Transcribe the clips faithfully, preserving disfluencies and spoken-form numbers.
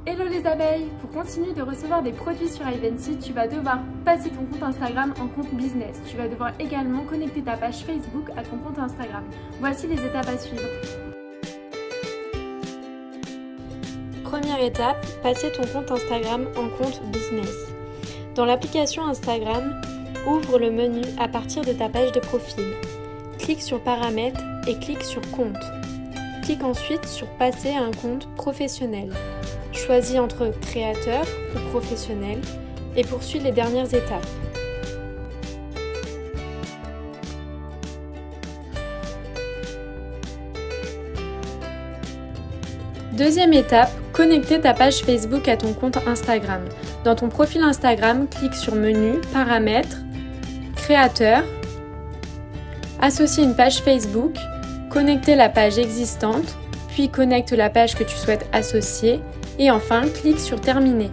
Hello les abeilles! Pour continuer de recevoir des produits sur Ivancy, tu vas devoir passer ton compte Instagram en compte business. Tu vas devoir également connecter ta page Facebook à ton compte Instagram. Voici les étapes à suivre. Première étape, passer ton compte Instagram en compte business. Dans l'application Instagram, ouvre le menu à partir de ta page de profil. Clique sur Paramètres et clique sur Compte. Clique ensuite sur Passer à un compte professionnel. Choisis entre créateur ou professionnel et poursuis les dernières étapes. Deuxième étape, connecter ta page Facebook à ton compte Instagram. Dans ton profil Instagram, clique sur Menu, Paramètres, Créateur, Associer une page Facebook, connecter la page existante, puis connecte la page que tu souhaites associer et enfin clique sur Terminer.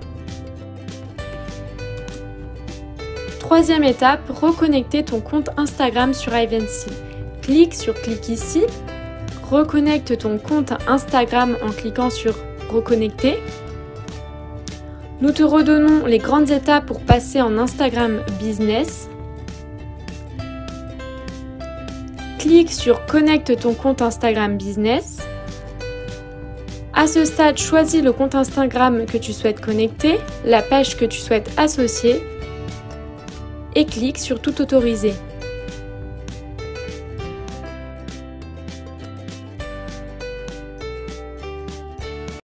Troisième étape, reconnecter ton compte Instagram sur Ivancy. Clique sur Clique ici, reconnecte ton compte Instagram en cliquant sur Reconnecter. Nous te redonnons les grandes étapes pour passer en Instagram Business. Clique sur Connecte ton compte Instagram Business. À ce stade, choisis le compte Instagram que tu souhaites connecter, la page que tu souhaites associer et clique sur Tout autoriser.